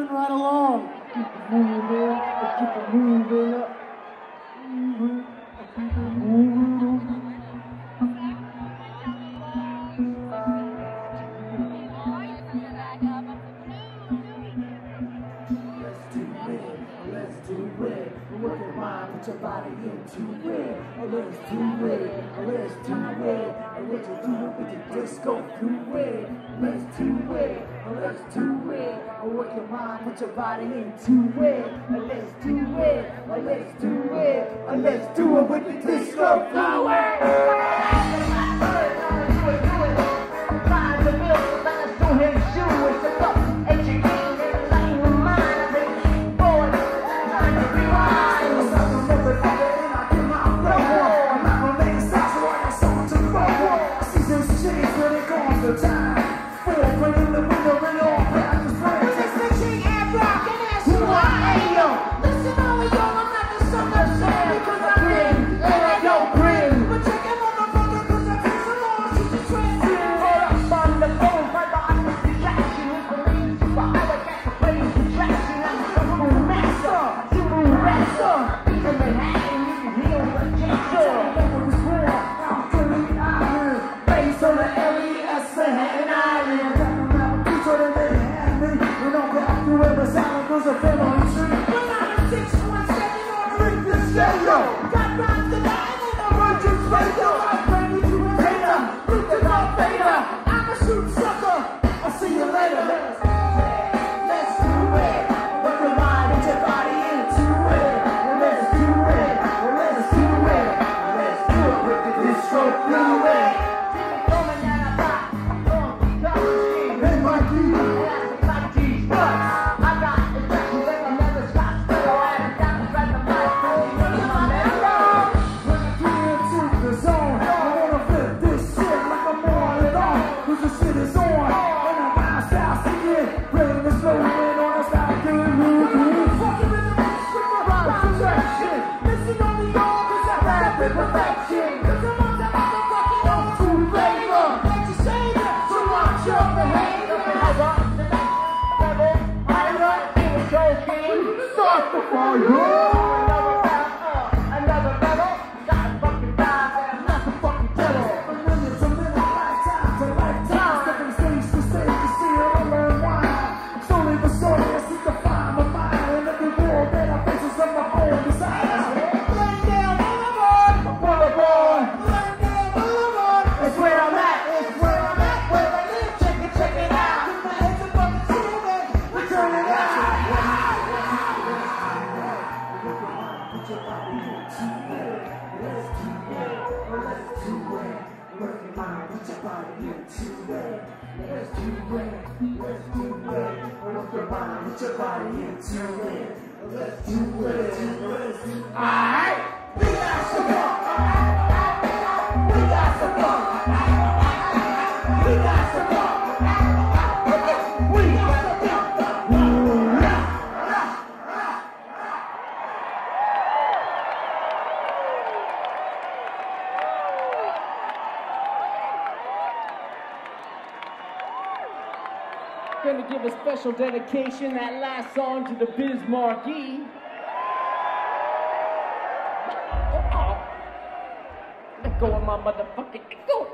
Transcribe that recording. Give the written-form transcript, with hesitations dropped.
moving right along. Keep it moving, keep it moving up. Moving, keep it moving. Let's do it. Work your mind, put your body into it. Let's do it. Let's do it. What you do with your disco through it. Let's do it. Let's do it. Work your mind, put your body into it. Let's do it. Let's do it. Let's do it with the disco through it. Gonna give a special dedication, that last song, to the Biz Marquee. Let go of my motherfucking, let go